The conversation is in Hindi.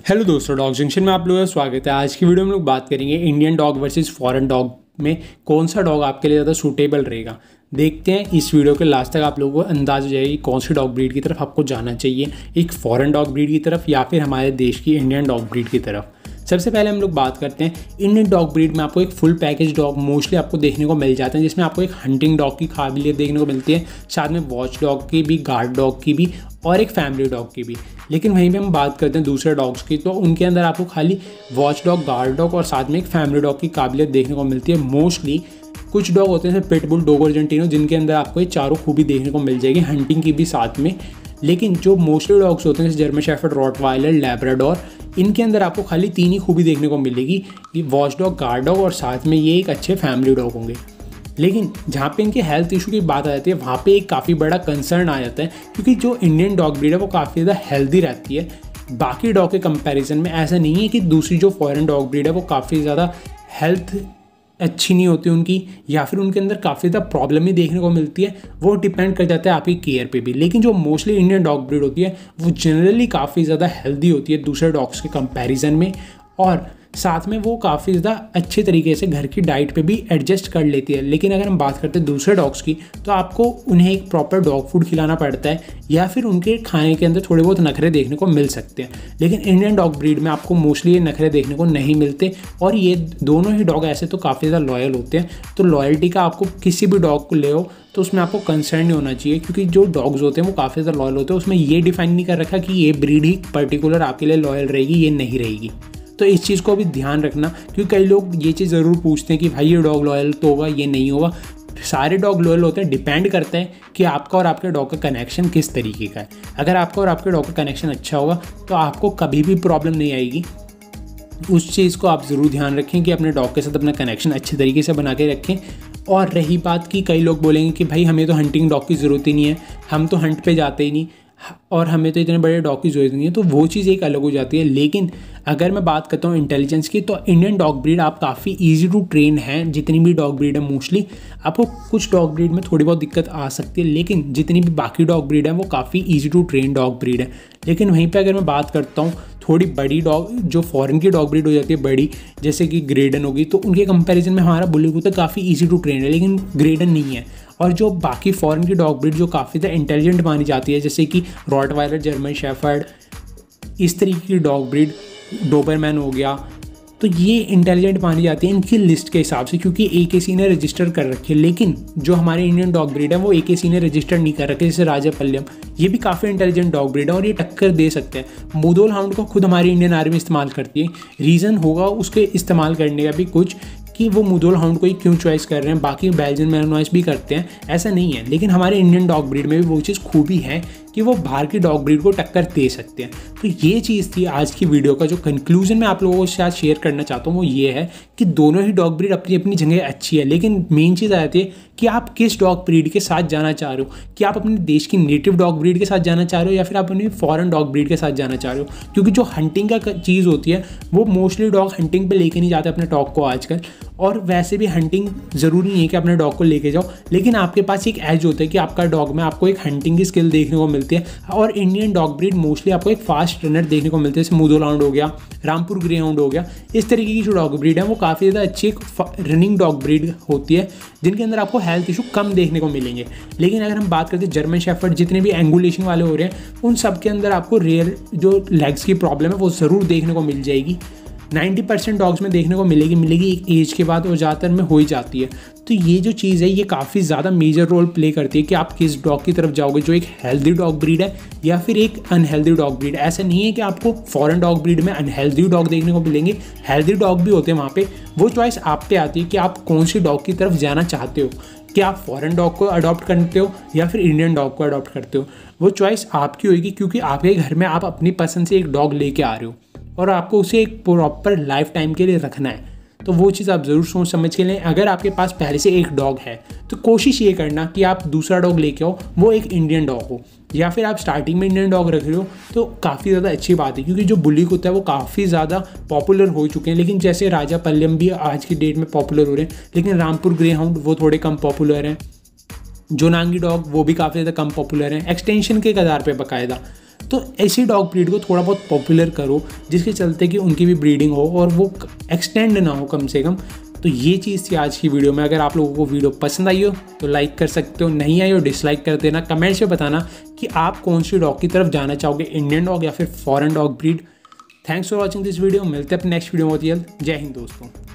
हेलो दोस्तों, डॉग जंक्शन में आप लोगों का स्वागत है। आज की वीडियो में हम लोग बात करेंगे Indian dog versus foreign dog में कौन सा डॉग आपके लिए ज़्यादा सूटेबल रहेगा। देखते हैं इस वीडियो के लास्ट तक आप लोगों को अंदाज़ हो जाएगा कि कौन सी डॉग ब्रीड की तरफ आपको जाना चाहिए, एक फॉरेन डॉग ब्रीड की तरफ या फिर हमारे देश की इंडियन डॉग ब्रीड की तरफ। सबसे पहले हम लोग बात करते हैं इंडियन डॉग ब्रीड में। आपको एक फुल पैकेज डॉग मोस्टली आपको देखने को मिल जाते हैं, जिसमें आपको एक हंटिंग डॉग की काबिलियत देखने को मिलती है, साथ में वॉच डॉग की भी, गार्ड डॉग की भी और एक फैमिली डॉग की भी। लेकिन वहीं पे हम बात करते हैं दूसरे डॉग्स की, तो उनके अंदर आपको खाली वॉच डॉग, गार्ड डॉग और साथ में एक फैमिली डॉग की काबिलियत देखने को मिलती है। मोस्टली कुछ डॉग होते हैं जैसे पिटबुल, डोगो अर्जेंटिनो, जिनके अंदर आपको ये चारों खूबी देखने को मिल जाएगी, हंटिंग की भी साथ में। लेकिन जो मोस्टली डॉग्स होते हैं जैसे जर्मन शेफर्ड, रॉटवाइलर, लैब्राडोर, इनके अंदर आपको खाली 3 ही खूबी देखने को मिलेगी, ये वॉच डॉग, गार्ड डॉग और साथ में ये एक अच्छे फैमिली डॉग होंगे। लेकिन जहाँ पे इनके हेल्थ इशू की बात आ जाती है, वहाँ पे एक काफ़ी बड़ा कंसर्न आ जाता है, क्योंकि जो इंडियन डॉग ब्रीड है वो काफ़ी ज़्यादा हेल्दी रहती है बाकी डॉग के कंपैरिजन में। ऐसा नहीं है कि दूसरी जो फॉरेन डॉग ब्रीड है वो काफ़ी ज़्यादा हेल्थ अच्छी नहीं होती उनकी, या फिर उनके अंदर काफ़ी ज़्यादा प्रॉब्लम ही देखने को मिलती है। वो डिपेंड कर जाता है आपकी केयर पे भी। लेकिन जो मोस्टली इंडियन डॉग ब्रीड होती है वो जनरली काफ़ी ज़्यादा हेल्दी होती है दूसरे डॉग्स के कंपैरिजन में, और साथ में वो काफ़ी ज़्यादा अच्छे तरीके से घर की डाइट पे भी एडजस्ट कर लेती है। लेकिन अगर हम बात करते हैं दूसरे डॉग्स की, तो आपको उन्हें एक प्रॉपर डॉग फूड खिलाना पड़ता है, या फिर उनके खाने के अंदर थोड़े बहुत नखरे देखने को मिल सकते हैं। लेकिन इंडियन डॉग ब्रीड में आपको मोस्टली ये नखरे देखने को नहीं मिलते, और ये दोनों ही डॉग ऐसे तो काफ़ी ज़्यादा लॉयल होते हैं। तो लॉयल्टी का आपको किसी भी डॉग को ले हो तो उसमें आपको कंसर्न नहीं होना चाहिए, क्योंकि जो डॉग्स होते हैं वो काफ़ी ज़्यादा लॉयल होते हैं। उसमें ये डिफाइन नहीं कर रखा कि ये ब्रीड ही पर्टिकुलर आपके लिए लॉयल रहेगी, ये नहीं रहेगी। तो इस चीज़ को भी ध्यान रखना, क्योंकि कई लोग ये चीज़ ज़रूर पूछते हैं कि भाई ये डॉग लॉयल तो होगा, ये नहीं होगा। सारे डॉग लॉयल होते हैं, डिपेंड करता है कि आपका और आपके डॉग का कनेक्शन किस तरीके का है। अगर आपका और आपके डॉग का कनेक्शन अच्छा होगा तो आपको कभी भी प्रॉब्लम नहीं आएगी। उस चीज़ को आप ज़रूर ध्यान रखें कि अपने डॉग के साथ अपना कनेक्शन अच्छे तरीके से बना के रखें। और रही बात कि कई लोग बोलेंगे कि भाई हमें तो हंटिंग डॉग की ज़रूरत ही नहीं है, हम तो हंट पे जाते ही नहीं, और हमें तो इतने बड़े डॉग की ज़रूरत नहीं है, तो वो चीज़ एक अलग हो जाती है। लेकिन अगर मैं बात करता हूँ इंटेलिजेंस की, तो इंडियन डॉग ब्रीड आप काफ़ी ईजी टू ट्रेन हैं। जितनी भी डॉग ब्रीड है मोस्टली, आपको कुछ डॉग ब्रीड में थोड़ी बहुत दिक्कत आ सकती है, लेकिन जितनी भी बाकी डॉग ब्रीड है वो काफ़ी easy to train dog breed है। लेकिन वहीं पे अगर मैं बात करता हूँ थोड़ी बड़ी डॉग, जो फॉरेन की डॉग ब्रीड हो जाती है बड़ी, जैसे कि ग्रेडन होगी, तो उनके कंपैरिजन में हमारा बुली कुत्ता काफ़ी ईजी टू ट्रेन है, लेकिन ग्रेडन नहीं है। और जो बाकी फॉरेन की डॉग ब्रीड जो काफ़ी ज़्यादा इंटेलिजेंट मानी जाती है, जैसे कि रॉटवाइलर, जर्मन शेफर्ड, इस तरीके की डॉग ब्रीड, डोबरमैन हो गया, तो ये इंटेलिजेंट मानी जाती है इनकी लिस्ट के हिसाब से, क्योंकि AKC ने रजिस्टर कर रखी है। लेकिन जो हमारे इंडियन डॉग ब्रीड है वो AKC ने रजिस्टर नहीं कर रखे, जैसे राजापल्यम, ये भी काफ़ी इंटेलिजेंट डॉग ब्रीड है और ये टक्कर दे सकते हैं। मुधोल हाउंड को खुद हमारी इंडियन आर्मी इस्तेमाल करती है। रीज़न होगा उसके इस्तेमाल करने का भी कुछ, कि वो मुधोल हाउंड को ही क्यों चॉइस कर रहे हैं। बाकी बेल्जियन मैलनॉइस भी करते हैं, ऐसा नहीं है। लेकिन हमारे इंडियन डॉग ब्रीड में भी वो चीज़ खूबी है कि वो बाहर की डॉग ब्रीड को टक्कर दे सकते हैं। तो ये चीज़ थी आज की वीडियो का जो कंक्लूजन मैं आप लोगों के साथ शेयर करना चाहता हूँ, वो ये है कि दोनों ही डॉग ब्रीड अपनी अपनी जगह अच्छी है। लेकिन मेन चीज़ आ जाती है कि आप किस डॉग ब्रीड के साथ जाना चाह रहे हो, कि आप अपने देश की नेटिव डॉग ब्रीड के साथ जाना चाह रहे हो या फिर आप अपनी फॉरेन डॉग ब्रीड के साथ जाना चाह रहे हो। क्योंकि जो हंटिंग का चीज़ होती है वो मोस्टली डॉग हंटिंग पे लेके नहीं जाते अपने डॉग को आजकल, और वैसे भी हंटिंग ज़रूरी नहीं है कि अपने डॉग को लेके जाओ, लेकिन आपके पास एक एज होता है कि आपका डॉग में आपको एक हंटिंग की स्किल देखने को मिलती है। और इंडियन डॉग ब्रीड मोस्टली आपको एक फास्ट रनर देखने को मिलते हैं, जैसे मुधोल हाउंड हो गया, रामपुर ग्रे हाउंड हो गया। इस तरीके की जो डॉग ब्रीड है वो काफ़ी ज़्यादा अच्छी एक रनिंग डॉग ब्रीड होती है, जिनके अंदर आपको हेल्थ इशू कम देखने को मिलेंगे। लेकिन अगर हम बात करते हैं जर्मन शेफर्ड, जितने भी एंगुलेशन वाले हो रहे हैं, उन सब के अंदर आपको रेयर जो लेग्स की प्रॉब्लम है वो ज़रूर देखने को मिल जाएगी। 90% डॉग्स में देखने को मिलेगी एक एज के बाद, और ज़्यादातर में हो ही जाती है। तो ये जो चीज़ है ये काफ़ी ज़्यादा मेजर रोल प्ले करती है कि आप किस डॉग की तरफ जाओगे, जो एक हेल्दी डॉग ब्रीड है या फिर एक अनहेल्दी डॉग ब्रीड। ऐसा नहीं है कि आपको फॉरेन डॉग ब्रीड में अनहेल्दी डॉग देखने को मिलेंगे, हेल्दी डॉग भी होते हैं वहाँ पे। वो चॉइस आप पे आती है कि आप कौन सी डॉग की तरफ जाना चाहते हो, कि आप फॉरेन डॉग को अडॉप्ट करते हो या फिर इंडियन डॉग को अडॉप्ट करते हो। वो चॉइस आपकी होगी, क्योंकि आपके घर में आप अपनी पसंद से एक डॉग लेके आ रहे हो और आपको उसे एक प्रॉपर लाइफ टाइम के लिए रखना है। तो वो चीज़ आप ज़रूर सोच समझ के लें। अगर आपके पास पहले से एक डॉग है तो कोशिश ये करना कि आप दूसरा डॉग लेके आओ, वो एक इंडियन डॉग हो, या फिर आप स्टार्टिंग में इंडियन डॉग रख रहे हो तो काफ़ी ज़्यादा अच्छी बात है, क्योंकि जो बुली कुत्ता है वो काफ़ी ज़्यादा पॉपुलर हो चुके हैं। लेकिन जैसे राजापल्यम भी आज की डेट में पॉपुलर हो रहे हैं, लेकिन रामपुर ग्रे हाउंड वो थोड़े कम पॉपुलर हैं। जोनांगी डॉग वो भी काफ़ी ज़्यादा कम पॉपुलर हैं, एक्सटेंशन के कगार पे बाकायदा। तो ऐसी डॉग ब्रीड को थोड़ा बहुत पॉपुलर करो, जिसके चलते कि उनकी भी ब्रीडिंग हो और वो एक्सटेंड ना हो कम से कम। तो ये चीज़ थी आज की वीडियो में। अगर आप लोगों को वीडियो पसंद आई हो तो लाइक कर सकते हो, नहीं आई हो डिसलाइक कर देना। कमेंट्स में बताना कि आप कौन सी डॉग की तरफ जाना चाहोगे, इंडियन डॉग या फिर foreign dog breed. Thanks for watching this video. मिलते हैं अपने नेक्स्ट वीडियो में। जय हिंद दोस्तों।